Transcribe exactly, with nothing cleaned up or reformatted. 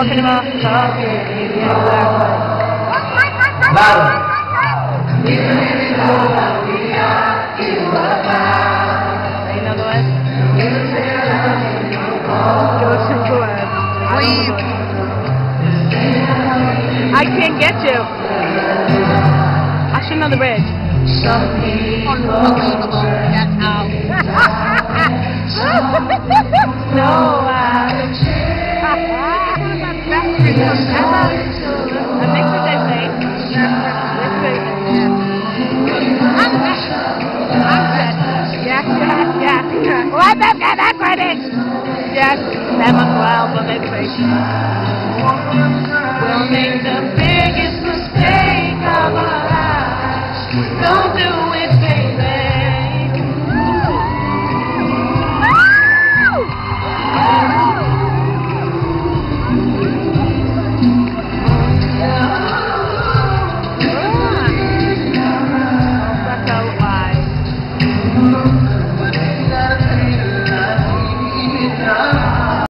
talking about? Talking. Exactly. Loud. You know the rest? Go to the rest. Leave. I can't get you. I should know the bridge. Unbelievable. That's how. No, uh... A mix of they say. Yes, yes, yes. What the get that credit? Yes, them as well, but they say. We'll make the biggest mistake of our lives. Don't do it, baby. Let's go live.